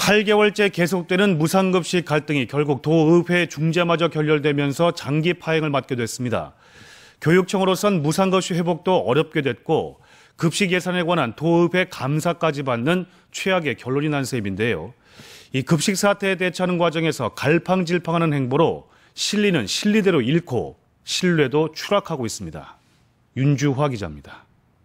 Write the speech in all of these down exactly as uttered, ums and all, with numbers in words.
팔 개월째 계속되는 무상급식 갈등이 결국 도의회 중재마저 결렬되면서 장기 파행을 맞게 됐습니다. 교육청으로선 무상급식 회복도 어렵게 됐고 급식 예산에 관한 도의회 감사까지 받는 최악의 결론이 난 셈인데요. 이 급식 사태에 대처하는 과정에서 갈팡질팡하는 행보로 실리는 실리대로 잃고 신뢰도 추락하고 있습니다. 윤주화 기자입니다.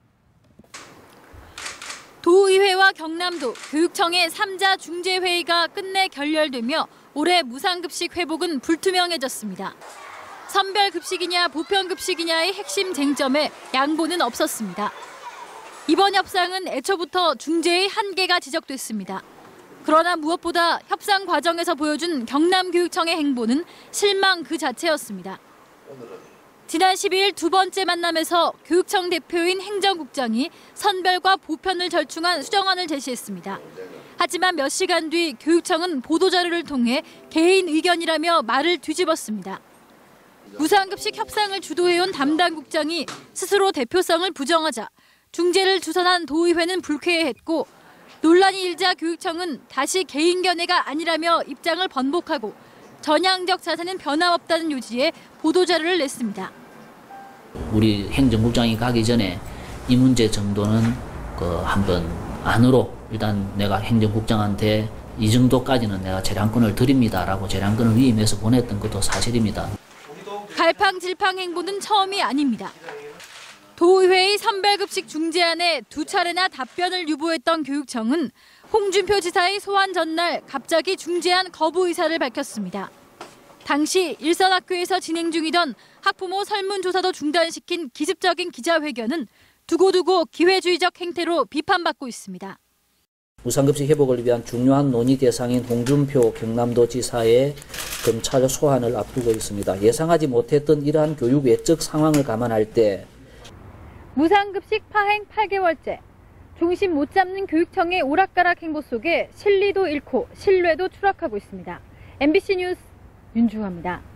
도의회와 경남도, 교육청의 삼자 중재회의가 끝내 결렬되며 올해 무상급식 회복은 불투명해졌습니다. 선별급식이냐 보편급식이냐의 핵심 쟁점에 양보는 없었습니다. 이번 협상은 애초부터 중재의 한계가 지적됐습니다. 그러나 무엇보다 협상 과정에서 보여준 경남교육청의 행보는 실망 그 자체였습니다. 지난 십이일 두 번째 만남에서 교육청 대표인 행정국장이 선별과 보편을 절충한 수정안을 제시했습니다. 하지만 몇 시간 뒤 교육청은 보도자료를 통해 개인 의견이라며 말을 뒤집었습니다. 무상급식 협상을 주도해온 담당 국장이 스스로 대표성을 부정하자 중재를 주선한 도의회는 불쾌해했고 논란이 일자 교육청은 다시 개인 견해가 아니라며 입장을 번복하고 전향적 자세는 변함없다는 요지의 보도자료를 냈습니다. 우리 행정국장이 가기 전에 이 문제 정도는 그 한번 안으로 일단 내가 행정국장한테 이 정도까지는 내가 재량권을 드립니다라고 재량권을 위임해서 보냈던 것도 사실입니다. 갈팡질팡 행보는 처음이 아닙니다. 도의회의 선별급식 중재안에 두 차례나 답변을 유보했던 교육청은 홍준표 지사의 소환 전날 갑자기 중재안 거부 의사를 밝혔습니다. 당시 일선학교에서 진행 중이던 학부모 설문조사도 중단시킨 기습적인 기자회견은 두고두고 기회주의적 행태로 비판받고 있습니다. 무상급식 회복을 위한 중요한 논의 대상인 홍준표 경남도 지사의 검찰 소환을 앞두고 있습니다. 예상하지 못했던 이러한 교육 외적 상황을 감안할 때 무상급식 파행 팔 개월째, 중심 못 잡는 교육청의 오락가락 행보 속에 실리도 잃고 신뢰도 추락하고 있습니다. 엠비씨 뉴스 윤주화입니다.